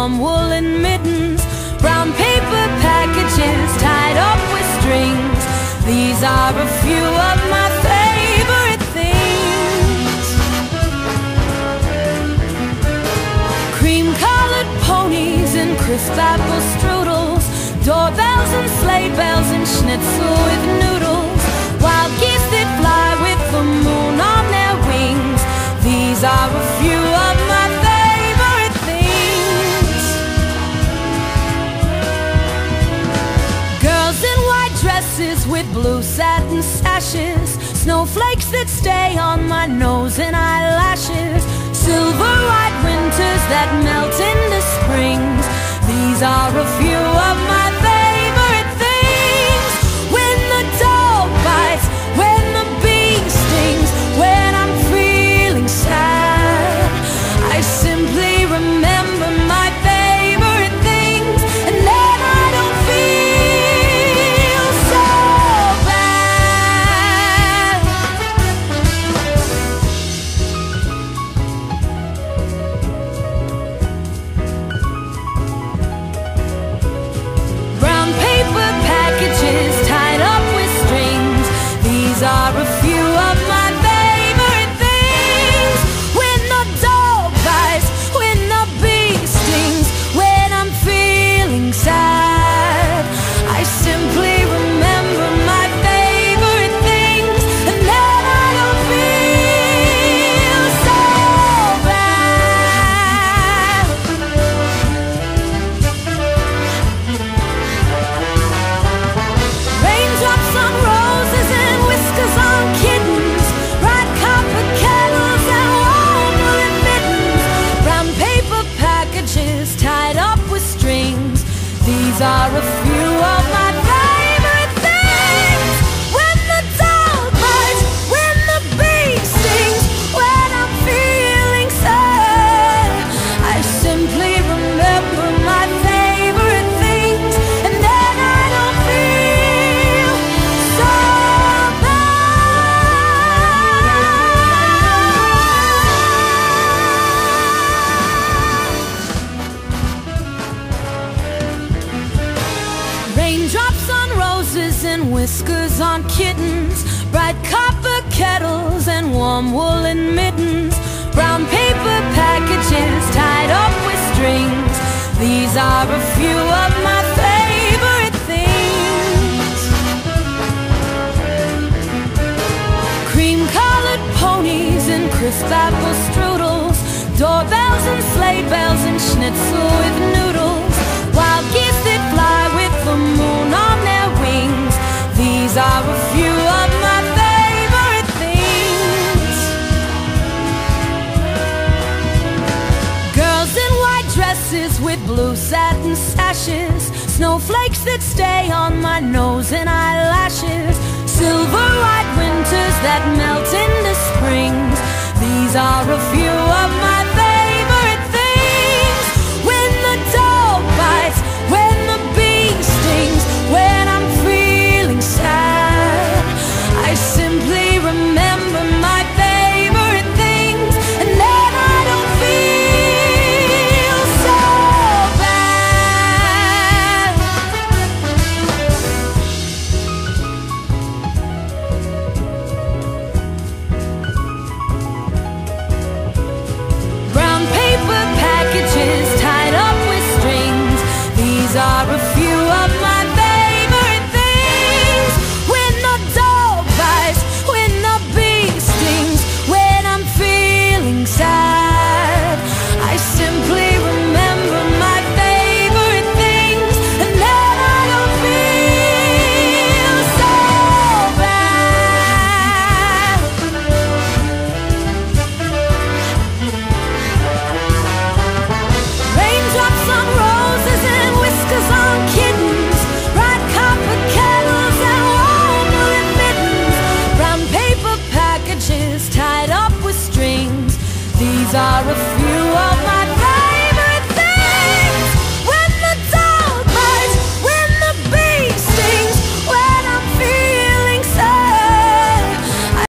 warm woolen mittens, brown paper packages tied up with strings. These are a few of my favorite things. Cream-colored ponies and crisp apple strudels, doorbells and sleigh bells and schnitzel with noodles, wild geese that fly with the moon on their wings. These are a few of my favorite things. Girls in white dresses with blue satin sashes, snowflakes that stay on my nose and eyelashes, silver white winters that melt into springs. These are a few of my favorite things. When the dog bites, when the bee stings, when I'm feeling sad, I simply remember my favorite things, and then I don't feel so bad. Brown paper packages tied up with strings. These are a few of my favorite things. When the dog bites, when the bee stings, when I'm feeling sad, I simply remember my favorite things, and then I don't feel so bad. Raindrops on roses and whiskers on kittens, bright copper kettles and warm woolen mittens, brown paper packages tied up with strings. These are a few of my favorite things. When the dog bites, when the bee stings, when I'm feeling sad, I simply remember my favorite things, and then I don't feel so bad. Raindrops on roses and whiskers on kittens, bright copper kettles and warm woolen mittens, brown paper packages tied up with strings. These are a few of my favorite things. Cream-colored ponies and crisp apple strudels, doorbells and sleigh bells and schnitzel with noodles, wild geese that fly with the moon on their wings. These are a few of my favorite things. Girls in white dresses with blue satin sashes, snowflakes that stay on my nose and eyelashes, silver white winters that melt into springs. These are a few of my